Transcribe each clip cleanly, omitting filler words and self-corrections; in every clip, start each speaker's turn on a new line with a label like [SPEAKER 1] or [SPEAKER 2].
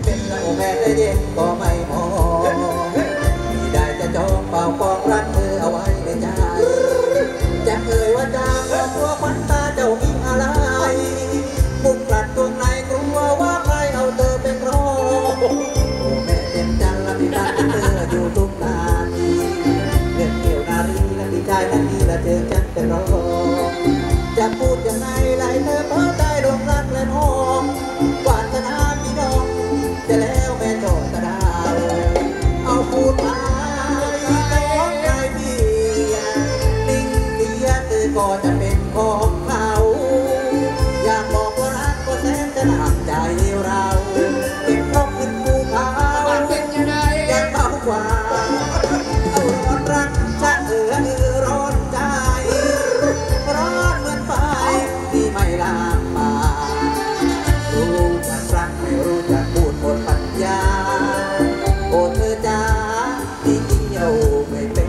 [SPEAKER 1] เป็นละโอแม่ได้เย็นก็ไม่มองที่ได้จะจองเป่าปองรักเธอเอาไว้ในใจจะเอ่ยว่าจางบอกตัวขวัญตาเจ้ามีอะไรมุกกลัดตรงไหนกลัวว่าใครเอาเธอเป็นรองโอ้แม่เต็มจันละที่บ้านเธออยู่ทุกนาทีเรื่องเกี่ยวนารีและที่ใจนาทีและเธอฉันเป็นรองจะพูดยังไงไหลเธอเพ้อใจดวงรักและมองวาสนาพี่น้องจะแล้วแม่โจทย์ก็ได้เอาพูดไปแต่ของใจพี่นิ่งเดียเธอก็จะเป็นของเขาอยากบอกว่ารักก็แสนจะหนักใจเราเก็บครบขึ้นภูเขาเป็นยังไงยังเบากว่าเอาร้อนรักจะร้อนใจร้อนเหมือนไฟที่ไม่ลามมารู้จักรักไม่รู้จักพูดหมดปัญญาโอ้เธอจ้าที่เกี่ยวไม่เป็น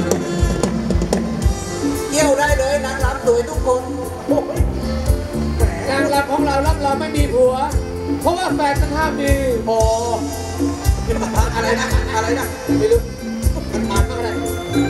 [SPEAKER 1] เกี่ยวได้เลยนางรำสวยทุกคน
[SPEAKER 2] นางรำของเรารับเราไม่มีผัวเพราะว่าแฟนทั้งห้ามมี
[SPEAKER 1] โอ้อะไรนะอะไรนะ
[SPEAKER 2] ไม่รู้มันถามก็ได้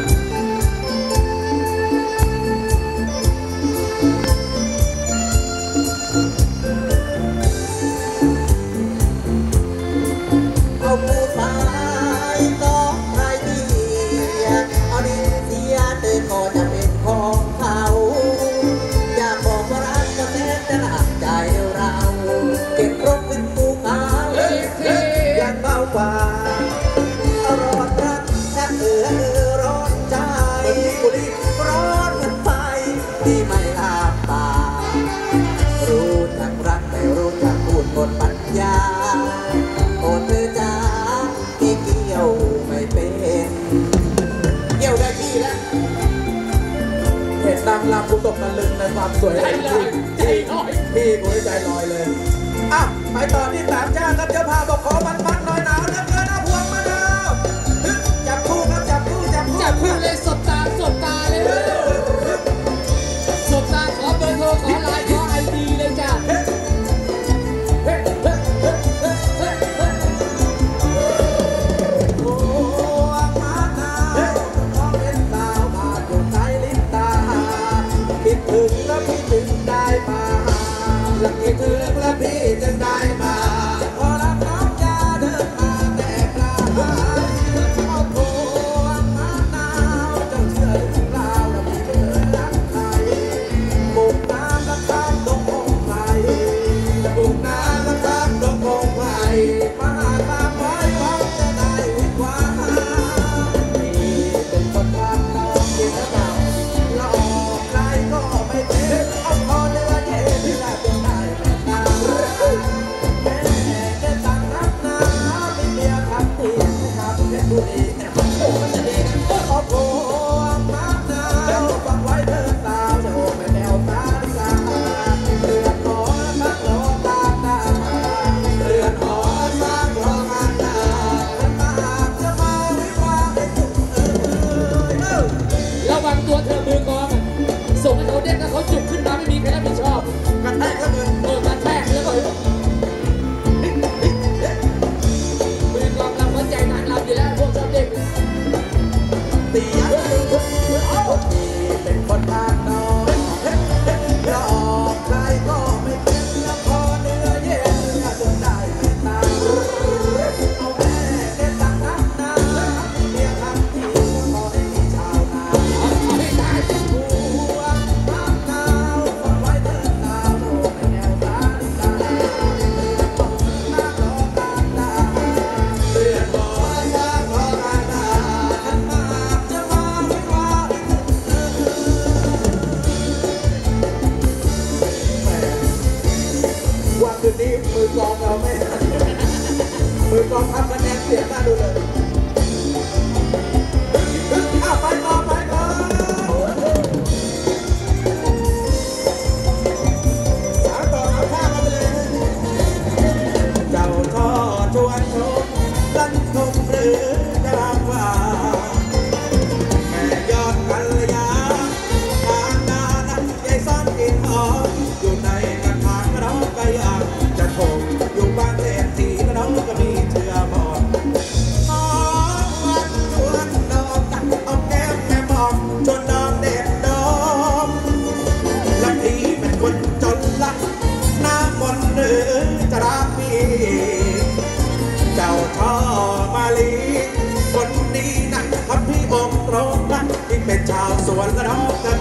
[SPEAKER 1] เอาพูดไปต้องใครดีเอาดีเสียเธอก็จะเป็นของเขาอยากบอกว่ารักก็แท้จะหนักใจเราเก็บครบเป็นภูเขายังเบากว่าร้อนรักชักร้อนใจร้อนเหมือนไฟที่ไม่ลาบตารู้จักรักไม่รู้จักพูดหมดปัญญาโอ้เธอจ้าที่เกี่ยวไม่เป็นเกี่ยวได้ที่แล้ว
[SPEAKER 2] เห็นนางรำกูตกตะลึงในความสวยใจลอยพี่กูใจลอยเลย
[SPEAKER 1] อ้าวไปต่อที่สามชาติครับเจ้าพาบอกขอมันหน่อยหนาวแล้วเกินเอาพวงมาดาวจับคู่ครับจับคู่
[SPEAKER 2] เลยสบตาเลยสบตาขอเบอร์โทรขอไลน์ขอไอดีเลยจ้ะ
[SPEAKER 1] โอ้มาดาวขอเป็นสาวมาอยู่ใต้ลิ้นตาคิดถึงแล้วพี่ถึงได้มาแล้วคิดถึงแล้วพี่จึงได้มาพอรับน้องจะเดินมาแต่ปลาเอาโอ้มาดาวเจ้าเชื่อหรือเปล่าแล้วพี่ไม่เคยรักใครบุกน้ำแล้วข้ามดงพงไพรบุกน้ำแล้วข้ามดงพงไพรมาหาตามไว้หวังจะได้วิวานี่เป็นคนทำน้องที่ระดับหลอกใครก็ไม่เป็นเอาพอเนื้อเย็นและจนได้แม่ตาแม่จะตั้งรักนาไม่เมียทำที่ทำแค่บุรีโอ้มันจะดีโอ้โหมาหนาวฟังไว้เธอตาจะโอ้ไม่แนวตาดิสาเรือนหอสักรอตาตาเรือนหอสักรอตาตามาจะมาวิวาให้จุก
[SPEAKER 2] ระวังตัวเธอมือกองส่งให้เขาเด่นถ้าเขาจุกขึ้นมาไม่มีใครรับผิดชอบ
[SPEAKER 1] กระแทกแล้วเกิน
[SPEAKER 2] กระแทกแล้วก็มือกองรำหัวใจนางรำอยู่แล้วพวกชอบเด็ก
[SPEAKER 1] เตียเป็นคนทางนอนหลอกใครก็ไม่เป็นแล้วพอเนื้อเย็นจนได้แม่ตาเอาแม่เด็ดตักน้ำน้ำเมียทำที่พอให้มีชาวนาหัวน้ำหนาวฟังไว้เถิดดาวโลกไม่แนวตาดิสาเรือนหอน้ำรอตาตาเรือนหอน้ำรอตาตาขันหมากจะมาวิวาวันคืนนี้มือกองเราไม่มือกองทำคะแนนเสียหน้าดูเลยไปต่อสาวต่อเอาท่ากันไปเลยเจ้าทอชวนชมลันทมหรือจะรำว่าแม่ยอดกัลยาทางนานั้นยายซ่อนกินหอมอยู่ในกระถางเราก็อยากจะชมอยู่บ้านเศรษฐีเราก็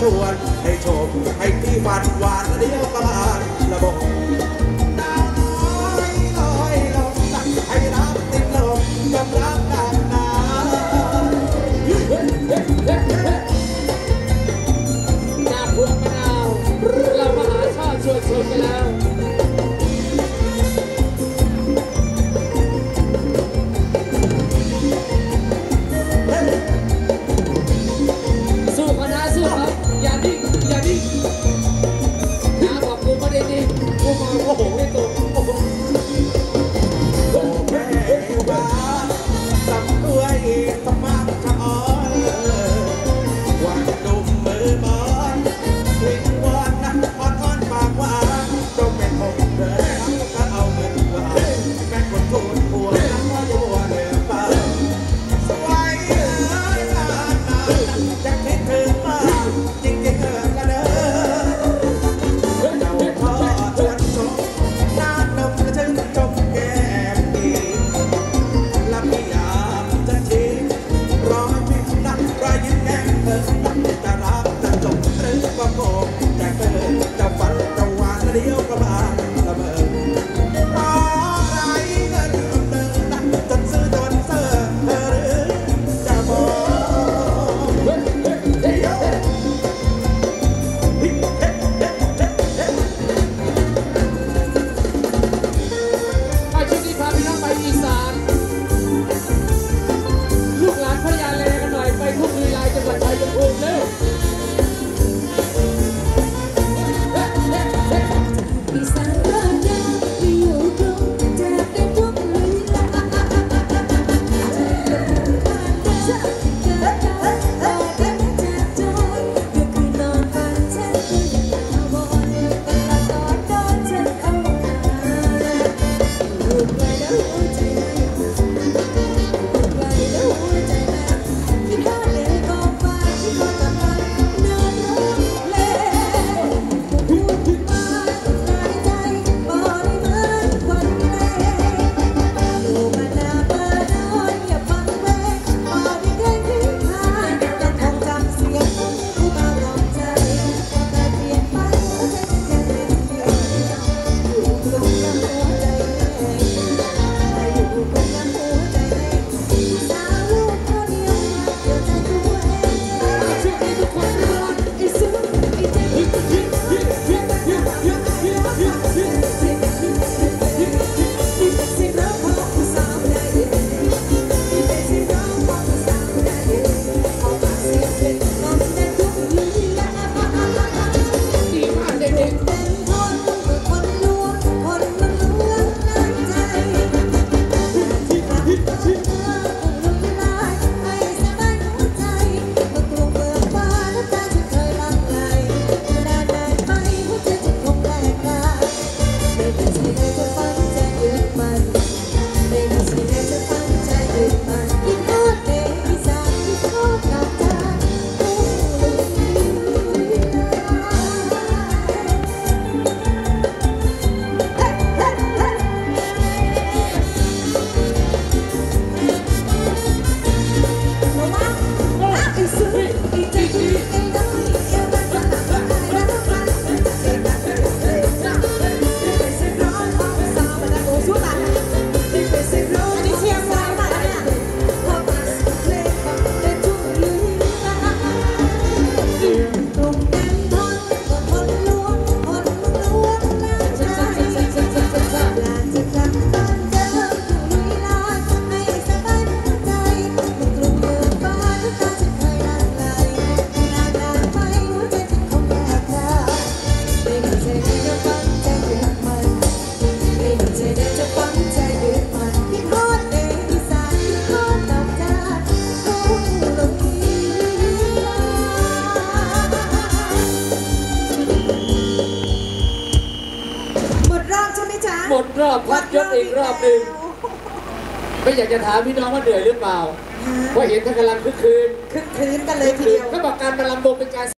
[SPEAKER 2] วนให้ชมให้ที่ฝันหวานเดียวประมาณระบบดาวน้อยลอยลงให้รักติดลมยอมรับนานนาน
[SPEAKER 3] จากพวงมะนาวเรามาหาชาติชวนชมกันแล้วสู้คณะสู้ครับอย่าดิ้งอย่าดิ้งน้าบอกกูไม่ได้ดิ้งกูมองโอ้โหไม่ตรง
[SPEAKER 2] โอ้แม่ว่าสำด้วยสมัครชะอ้อยวันดุมมือบอลวิงวอนนะอ่อนอ่อนปากหวานต้องเป็นผมเดินก็เอาเงินกว่าแม่คนทุนหัวน้ำว่าอยู่เหนือฟ้าสวยเอ้ยนานนานจะคิดถึงมากจริงจริงละเด้อเจ้าพ่อชวนชมนานนมกระถึงจมแก้มดีและพี่อยากจะชี้รอให้พี่นักรอยยิ้มแก้มเธอจะรักจะจบหรือว่าโกงจะเกินจะฝันจะหวานเดียวก็บานละเมอเพราะไรเงินเดินนักจนซื้อจนเสื้อเธอหรือจะบอก
[SPEAKER 3] ไปชุดนี้พาพี่น้องไปอีสานลูกหลานพญาเลกันหน่อยไปทุ่งลุยลายจังหวัดชัยภูมิเร็ว
[SPEAKER 4] อีสานบ้านนาไม่อยู่ตรงจากในทุ่งลุยลายบ้านนาจะเกิดแต่กันจากจอยก็คือนอนฝันฉันก็ยังตาบอดกันละตอนโดนฉันเอาลูกไกลแล้วหัวใจลูกไกลแล้วหัวใจคิดฮอดเลยก็ฟ้าคิดฮอดกับฟ้านอนร้องเพลงพูดถึงมาหายใจบ่ได้เหมือนคนแรกอยู่มานานเบอร์น้อยอย่าฟังเพลงบ่ได้เคยผิดพลาดยังคงจำเสียงผู้บ่าวร้องใจแต่เปลี่ยนไปแล้วใจจะแค่เล่นเดียวอยู่ตรงกลางหัวใจแม่อยู่ตรงกลางหัวใจแม่สาวลูกคนเดียวเดียวใจตัวเองช่วยให้ทุกคนรักไอ้ซึ้งไอ้เจ็บสิร้องของผู้สาวได้สิร้องของผู้สาวได้ขอฝากเสียงเพลงน้องได้ทุกลีลา
[SPEAKER 3] ดีมากเด็ก
[SPEAKER 4] เป็นคนลวงคนมันลวงน้ำใจที่รักเธอคงลุยลายให้สบายหัวใจเมื่อกรุงเบิกฟ้าน้ำตาฉันเคยหลั่งไหลนานไปหัวใจฉันคงแลกได้ไม่มีสิ่งใดจะฝังใจยึดมันไม่มีสิ่งใดจะฝังใจยึดมันคิดฮอดเดอีสานคิดฮอดน้ำตาทุ่งลุยลายไอ้ซึ้งไอ้ใจดีไอ้น้อยไอ้รักรักรักรักรักไอ้รักไอ้เสียงร้องของสาวมันโอ้สู้ตายไอ้เสียงร้องอันนี้เชียงรายมาเนี่ยพอมาสักเพลงฟังได้ทุกลืมตรงกันทนก็คนลวงคนลวงน้ำใจลาจะกลับบ้านเดิมลุยลายให้สบายหัวใจเมื่อกรุงเมืองฟ้าน้ำตาฉันเคยหลั่งไหลนานไปหัวใจฉันคงแลกได้ไม่มีใจใดจะฝังใจยึดมันไม่มีใจใดจะฝังใจยึดมันคิดฮอดเดอีสานคิดฮอดดอกจานทุ่งลุยลายหมดรอบใช่ไหมจ๊ะ
[SPEAKER 3] ๆหมดรอบพักยศอีกรอบหนึ่งไม่อยากจะถามพี่น้องว่าเหนื่อยหรือเปล่าเพราะเห็นท่านกำลังคึกคืน
[SPEAKER 4] คึกคืนกันเลยทีเดียว
[SPEAKER 3] ก็บอกการมาลำวงเป็นการ